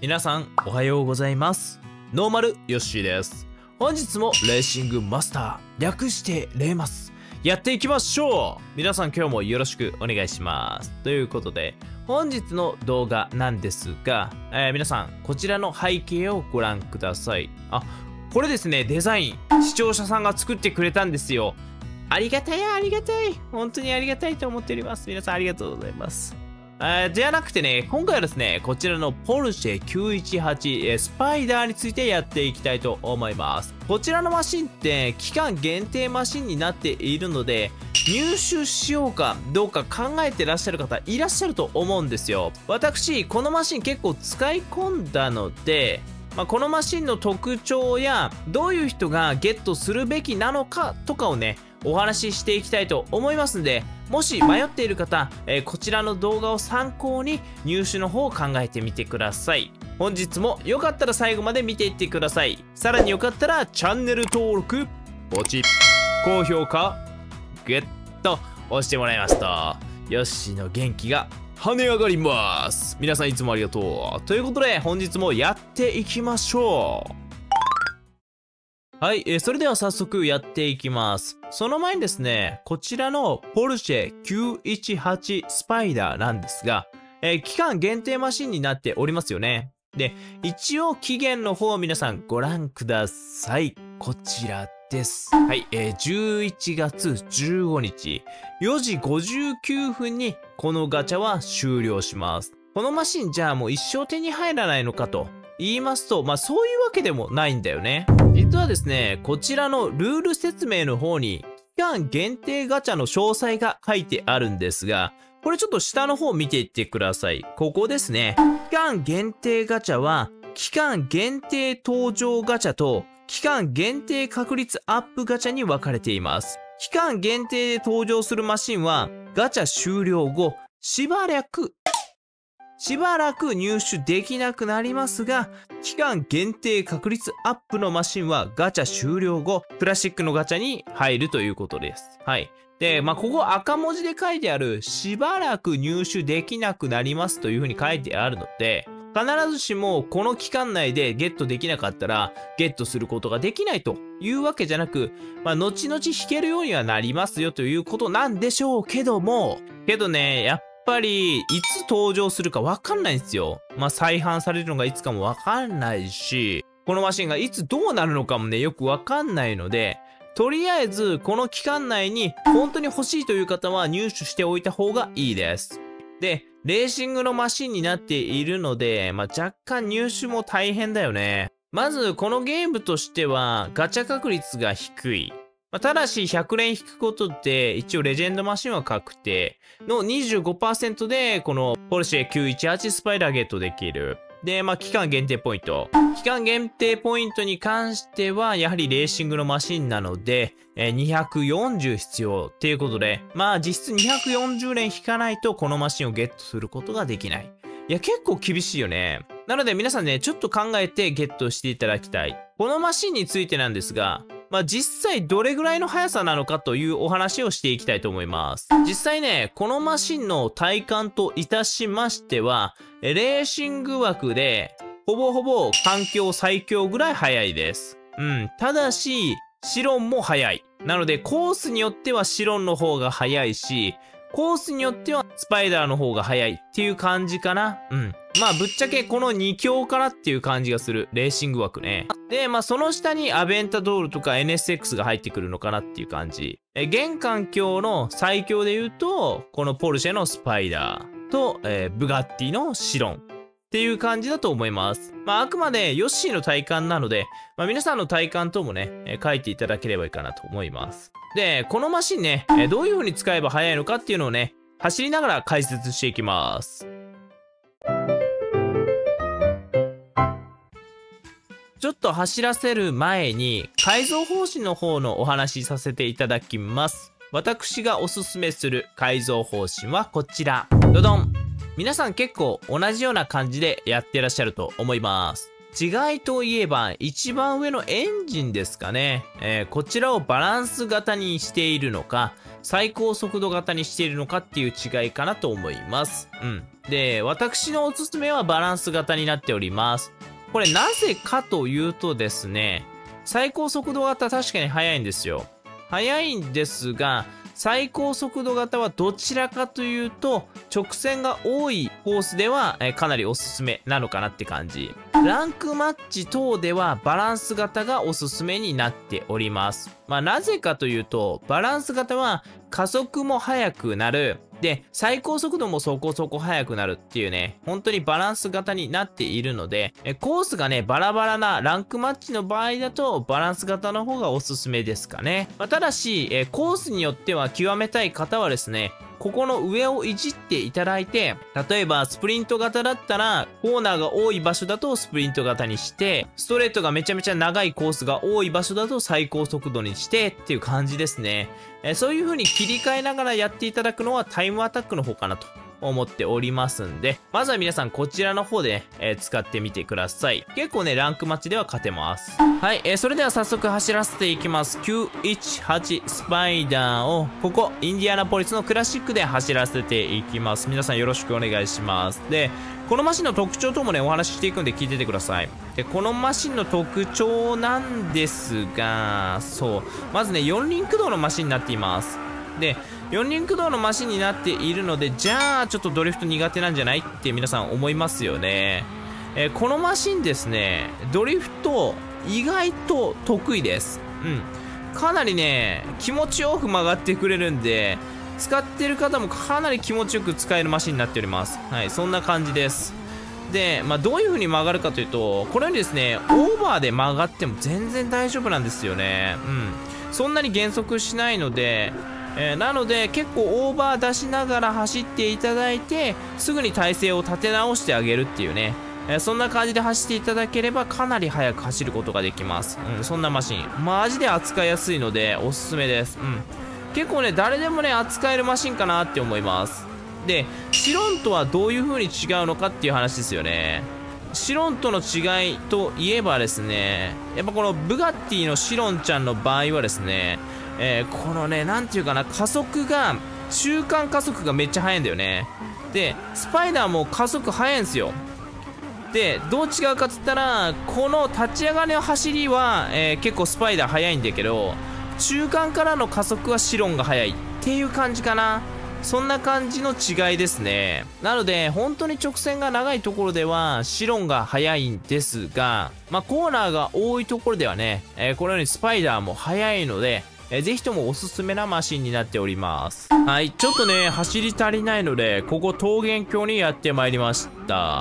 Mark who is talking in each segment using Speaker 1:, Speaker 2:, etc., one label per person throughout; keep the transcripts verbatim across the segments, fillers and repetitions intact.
Speaker 1: 皆さんおはようございます。ノーマルヨッシーです。本日もレーシングマスター、略してレーマスやっていきましょう。皆さん今日もよろしくお願いします。ということで本日の動画なんですが、えー、皆さんこちらの背景をご覧ください。あ、これですね、デザイン視聴者さんが作ってくれたんですよ。ありがたいありがたい本当にありがたいと思っております。皆さんありがとうございます。えー、じゃなくてね、今回はですね、こちらのポルシェきゅういちはち、えー、スパイダーについてやっていきたいと思います。こちらのマシンって期間限定マシンになっているので、入手しようかどうか考えてらっしゃる方いらっしゃると思うんですよ。私、このマシン結構使い込んだので、まあ、このマシンの特徴やどういう人がゲットするべきなのかとかをね、お話ししていきたいと思いますので、もし迷っている方、えー、こちらの動画を参考に入手の方を考えてみてください。本日もよかったら最後まで見ていってください。さらによかったらチャンネル登録、ポチッ、高評価、グッと押してもらいますと、ヨッシーの元気が跳ね上がります。皆さんいつもありがとう。ということで本日もやっていきましょう。はい、えー、それでは早速やっていきます。その前にですね、こちらのポルシェきゅういちはちスパイダーなんですが、えー、期間限定マシンになっておりますよね。で、一応期限の方を皆さんご覧ください。こちらです。はい、えー、じゅういちがつじゅうごにちよじごじゅうきゅうふんにこのガチャは終了します。このマシンじゃあもう一生手に入らないのかと言いますと、まあそういうわけでもないんだよね。実はですね、こちらのルール説明の方に期間限定ガチャの詳細が書いてあるんですが、これちょっと下の方見ていってください。ここですね。期間限定ガチャは期間限定登場ガチャと期間限定確率アップガチャに分かれています。期間限定で登場するマシンはガチャ終了後しばらくしばらく入手できなくなりますが、期間限定確率アップのマシンはガチャ終了後、クラシックのガチャに入るということです。はい。で、まあ、ここ赤文字で書いてある、しばらく入手できなくなりますというふうに書いてあるので、必ずしもこの期間内でゲットできなかったら、ゲットすることができないというわけじゃなく、まあ、後々引けるようにはなりますよということなんでしょうけども、けどね、やっぱやっぱりいつ登場するか分かんないんですよ。まあ再販されるのがいつかも分かんないし、このマシンがいつどうなるのかもねよく分かんないので、とりあえずこの期間内に本当に欲しいという方は入手しておいた方がいいです。で、レーシングのマシンになっているので、まあ若干入手も大変だよね。まずこのゲームとしてはガチャ確率が低い。まあ、ただしひゃくれん引くことで一応レジェンドマシンは確定の にじゅうごパーセント でこのポルシェきゅういちはちスパイダーゲットできる。で、まあ期間限定ポイント。期間限定ポイントに関してはやはりレーシングのマシンなので、えー、にひゃくよんじゅう必要っていうことで、まあ実質にひゃくよんじゅうれん引かないとこのマシンをゲットすることができない。いや結構厳しいよね。なので皆さんね、ちょっと考えてゲットしていただきたい。このマシンについてなんですが、まあ実際どれぐらいの速さなのかというお話をしていきたいと思います。実際ね、このマシンの体感といたしましては、レーシング枠でほぼほぼ環境最強ぐらい速いです。うん。ただし、シロンも速い。なのでコースによってはシロンの方が速いし、コースによってはスパイダーの方が速いっていう感じかな。うん。まあぶっちゃけこのに強かなっていう感じがする。レーシング枠ね。で、まあその下にアベンタドールとか エヌエスエックス が入ってくるのかなっていう感じ。え、現環境の最強で言うと、このポルシェのスパイダーと、えー、ブガッティのシロンっていう感じだと思います。まああくまでヨッシーの体感なので、まあ皆さんの体感ともね、えー、書いていただければいいかなと思います。で、このマシンね、えー、どういう風に使えば速いのかっていうのをね、走りながら解説していきます。ちょっと走らせる前に改造方針の方のお話しさせていただきます。私がおすすめする改造方針はこちら。ドドン。皆さん結構同じような感じでやってらっしゃると思います。違いといえば一番上のエンジンですかね。えー、こちらをバランス型にしているのか、最高速度型にしているのかっていう違いかなと思います。うん。 で、私のおすすめはバランス型になっております。これなぜかというとですね、最高速度型確かに速いんですよ。速いんですが、最高速度型はどちらかというと、直線が多いコースでは、えー、かなりおすすめなのかなって感じ。ランクマッチ等ではバランス型がおすすめになっております。まあなぜかというと、バランス型は加速も速くなる。で、最高速度もそこそこ速くなるっていうね、本当にバランス型になっているので、えコースがね、バラバラなランクマッチの場合だと、バランス型の方がおすすめですかね。まあ、ただし、えコースによっては極めたい方はですね、ここの上をいじっていただいて、例えばスプリント型だったら、コーナーが多い場所だとスプリント型にして、ストレートがめちゃめちゃ長いコースが多い場所だと最高速度にしてっていう感じですね。えそういう風に切り替えながらやっていただくのはタイムアタックの方かなと思っておりますんで、まずは皆さんこちらの方で、えー、使ってみてください。結構ね、ランクマッチでは勝てます。はい、えー、それでは早速走らせていきます。きゅういちはちスパイダーを、ここ、インディアナポリスのクラシックで走らせていきます。皆さんよろしくお願いします。で、このマシンの特徴ともね、お話ししていくんで聞いててください。で、このマシンの特徴なんですが、そう、まずね、よん輪駆動のマシンになっています。で、よん輪駆動のマシンになっているので、じゃあちょっとドリフト苦手なんじゃないって皆さん思いますよね。えー、このマシンですね、ドリフト意外と得意です。うん。かなりね、気持ちよく曲がってくれるんで、使ってる方もかなり気持ちよく使えるマシンになっております。はい、そんな感じです。で、まあ、どういう風に曲がるかというと、このようにですね、オーバーで曲がっても全然大丈夫なんですよね。うん。そんなに減速しないので、えー、なので結構オーバー出しながら走っていただいて、すぐに体勢を立て直してあげるっていうね、えー、そんな感じで走っていただければかなり速く走ることができます。うん、そんなマシンマジで扱いやすいのでおすすめです。うん、結構ね、誰でもね扱えるマシンかなって思います。で、シロンとはどういう風に違うのかっていう話ですよね。シロンとの違いといえばですね、やっぱこのブガッティのシロンちゃんの場合はですね、えー、このね、なんていうかな、加速が、中間加速がめっちゃ速いんだよね。で、スパイダーも加速速いんですよ。で、どう違うかっつったら、この立ち上がりの走りは、えー、結構スパイダー速いんだけど、中間からの加速はシロンが速いっていう感じかな。そんな感じの違いですね。なので、本当に直線が長いところでは、シロンが速いんですが、まあ、コーナーが多いところではね、えー、このようにスパイダーも速いので、えー、ぜひともおすすめなマシンになっております。はい、ちょっとね、走り足りないので、ここ桃源郷にやってまいりました。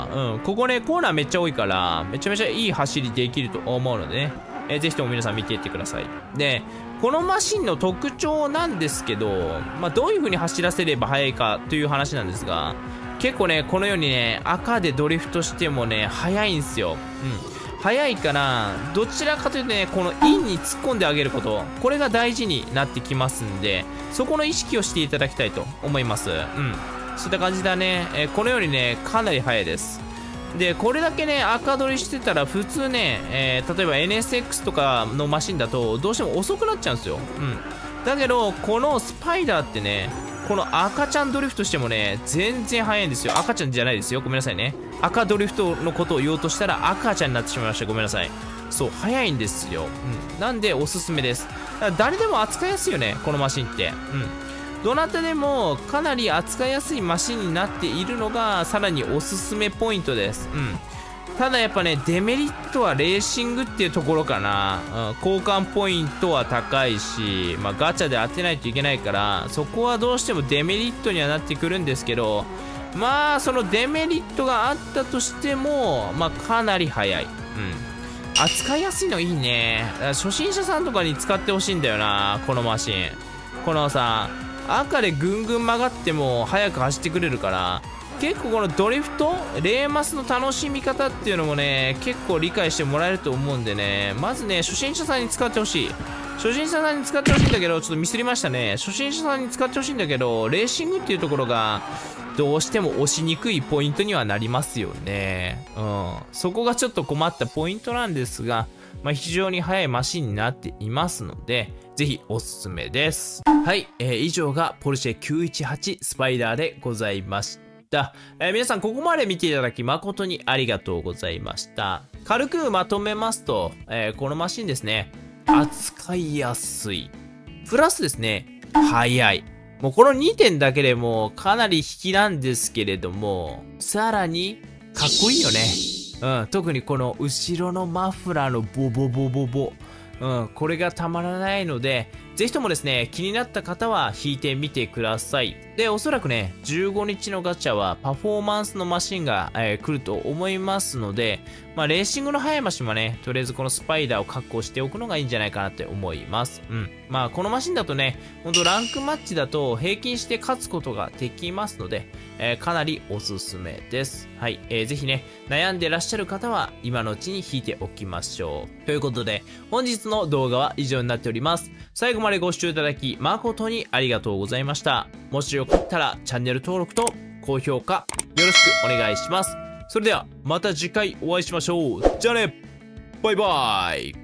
Speaker 1: うん、ここね、コーナーめっちゃ多いから、めちゃめちゃいい走りできると思うのでね、えー、ぜひとも皆さん見ていってください。で、このマシンの特徴なんですけど、まあ、どういう風に走らせれば速いかという話なんですが、結構ね、このようにね、赤でドリフトしてもね、速いんですよ。うん。速いから、どちらかというとね、このインに突っ込んであげること、これが大事になってきますんで、そこの意識をしていただきたいと思います。うん。そういった感じだね。えー、このようにね、かなり速いです。で、これだけね、赤取りしてたら普通ね、えー、例えば エヌエスエックス とかのマシンだとどうしても遅くなっちゃうんですよ。うん。だけど、このスパイダーってね、この赤ちゃんドリフトしてもね、全然速いんですよ。赤ちゃんじゃないですよ。ごめんなさいね。赤ドリフトのことを言おうとしたら赤ちゃんになってしまいました。ごめんなさい。そう、速いんですよ。うん。なんでおすすめです。だから誰でも扱いやすいよね、このマシンって。うん。どなたでもかなり扱いやすいマシンになっているのがさらにおすすめポイントです。うん。ただやっぱね、デメリットはレーシングっていうところかな。うん、交換ポイントは高いし、まあ、ガチャで当てないといけないから、そこはどうしてもデメリットにはなってくるんですけど、まあ、そのデメリットがあったとしても、まあ、かなり速い。うん。扱いやすいのいいね。だから初心者さんとかに使ってほしいんだよな、このマシン。このさ、赤でぐんぐん曲がっても速く走ってくれるから、結構このドリフトレーマスの楽しみ方っていうのもね、結構理解してもらえると思うんでね、まずね、初心者さんに使ってほしい。初心者さんに使ってほしいんだけど、ちょっとミスりましたね。初心者さんに使ってほしいんだけど、レーシングっていうところがどうしても押しにくいポイントにはなりますよね。うん。そこがちょっと困ったポイントなんですが、まあ、非常に速いマシンになっていますので、ぜひおすすめです。はい、えー、以上がポルシェきゅういちはちスパイダーでございました。 た。えー皆さんここまで見ていただき誠にありがとうございました。軽くまとめますと、えーこのマシンですね、扱いやすい。プラスですね、速い。もうこのにてんだけでもかなり引きなんですけれども、さらにかっこいいよね。うん、特にこの後ろのマフラーのボボボボボ。うん、これがたまらないので、ぜひともですね、気になった方は引いてみてください。で、おそらくね、じゅうごにちのガチャはパフォーマンスのマシンが、えー来ると思いますので、まあ、レーシングの速いマシンはね、とりあえずこのスパイダーを確保しておくのがいいんじゃないかなって思います。うん。まあ、このマシンだとね、ほんとランクマッチだと平均して勝つことができますので、えーかなりおすすめです。はい。えーぜひね、悩んでらっしゃる方は今のうちに引いておきましょう。ということで、本日の動画は以上になっております。最後までご視聴いただき誠にありがとうございました。もしよかったらチャンネル登録と高評価よろしくお願いします。それではまた次回お会いしましょう。じゃあね、バイバイ。